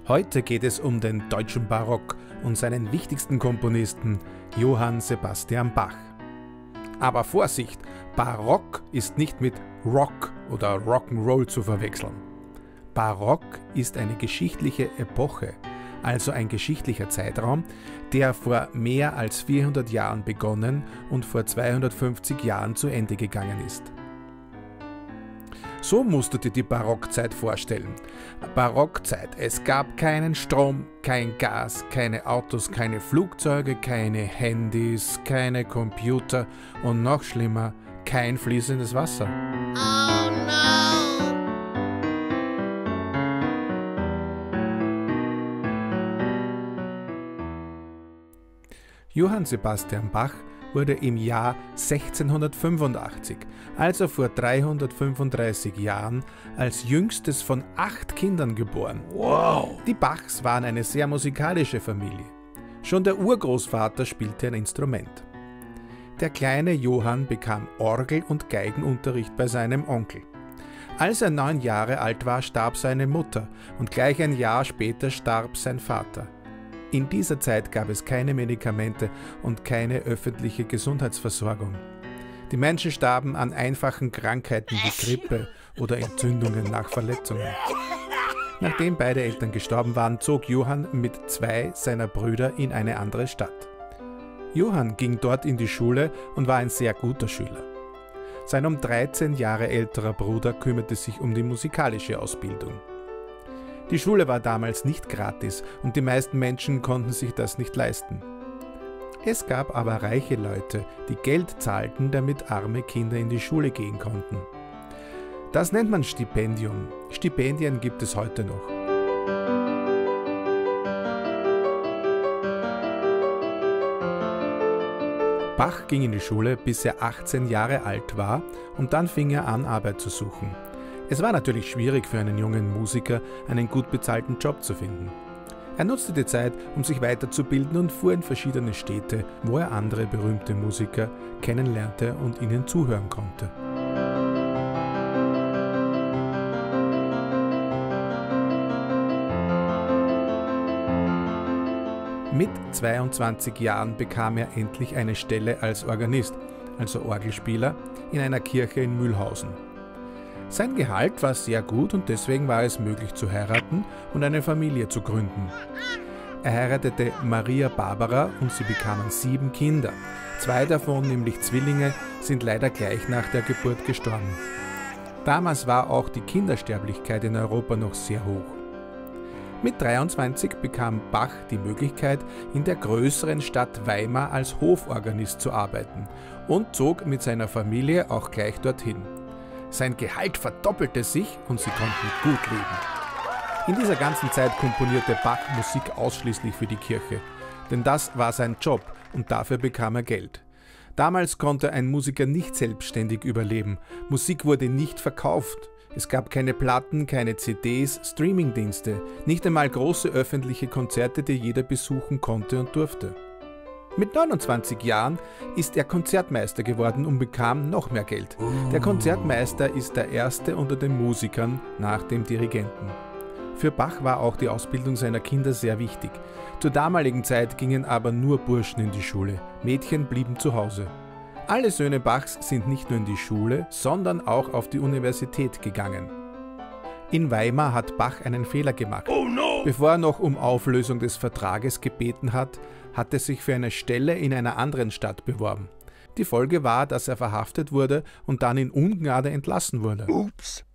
Heute geht es um den deutschen Barock und seinen wichtigsten Komponisten Johann Sebastian Bach. Aber Vorsicht, Barock ist nicht mit Rock oder Rock'n'Roll zu verwechseln. Barock ist eine geschichtliche Epoche, also ein geschichtlicher Zeitraum, der vor mehr als 400 Jahren begonnen und vor 250 Jahren zu Ende gegangen ist. So musst du dir die Barockzeit vorstellen. Barockzeit, es gab keinen Strom, kein Gas, keine Autos, keine Flugzeuge, keine Handys, keine Computer und noch schlimmer, kein fließendes Wasser. Oh no! Johann Sebastian Bach wurde im Jahr 1685, also vor 335 Jahren, als jüngstes von 8 Kindern geboren. Wow! Die Bachs waren eine sehr musikalische Familie. Schon der Urgroßvater spielte ein Instrument. Der kleine Johann bekam Orgel- und Geigenunterricht bei seinem Onkel. Als er 9 Jahre alt war, starb seine Mutter und gleich ein Jahr später starb sein Vater. In dieser Zeit gab es keine Medikamente und keine öffentliche Gesundheitsversorgung. Die Menschen starben an einfachen Krankheiten wie Grippe oder Entzündungen nach Verletzungen. Nachdem beide Eltern gestorben waren, zog Johann mit 2 seiner Brüder in eine andere Stadt. Johann ging dort in die Schule und war ein sehr guter Schüler. Sein um 13 Jahre älterer Bruder kümmerte sich um die musikalische Ausbildung. Die Schule war damals nicht gratis und die meisten Menschen konnten sich das nicht leisten. Es gab aber reiche Leute, die Geld zahlten, damit arme Kinder in die Schule gehen konnten. Das nennt man Stipendium. Stipendien gibt es heute noch. Bach ging in die Schule, bis er 18 Jahre alt war, und dann fing er an, Arbeit zu suchen. Es war natürlich schwierig für einen jungen Musiker, einen gut bezahlten Job zu finden. Er nutzte die Zeit, um sich weiterzubilden und fuhr in verschiedene Städte, wo er andere berühmte Musiker kennenlernte und ihnen zuhören konnte. Mit 22 Jahren bekam er endlich eine Stelle als Organist, also Orgelspieler, in einer Kirche in Mühlhausen. Sein Gehalt war sehr gut und deswegen war es möglich zu heiraten und eine Familie zu gründen. Er heiratete Maria Barbara und sie bekamen 7 Kinder. 2 davon, nämlich Zwillinge, sind leider gleich nach der Geburt gestorben. Damals war auch die Kindersterblichkeit in Europa noch sehr hoch. Mit 23 bekam Bach die Möglichkeit, in der größeren Stadt Weimar als Hoforganist zu arbeiten und zog mit seiner Familie auch gleich dorthin. Sein Gehalt verdoppelte sich und sie konnten gut leben. In dieser ganzen Zeit komponierte Bach Musik ausschließlich für die Kirche, denn das war sein Job und dafür bekam er Geld. Damals konnte ein Musiker nicht selbstständig überleben. Musik wurde nicht verkauft. Es gab keine Platten, keine CDs, Streamingdienste, nicht einmal große öffentliche Konzerte, die jeder besuchen konnte und durfte. Mit 29 Jahren ist er Konzertmeister geworden und bekam noch mehr Geld. Der Konzertmeister ist der erste unter den Musikern nach dem Dirigenten. Für Bach war auch die Ausbildung seiner Kinder sehr wichtig. Zur damaligen Zeit gingen aber nur Burschen in die Schule, Mädchen blieben zu Hause. Alle Söhne Bachs sind nicht nur in die Schule, sondern auch auf die Universität gegangen. In Weimar hat Bach einen Fehler gemacht. Oh no! Bevor er noch um Auflösung des Vertrages gebeten hat, hat er sich für eine Stelle in einer anderen Stadt beworben. Die Folge war, dass er verhaftet wurde und dann in Ungnade entlassen wurde. Ups.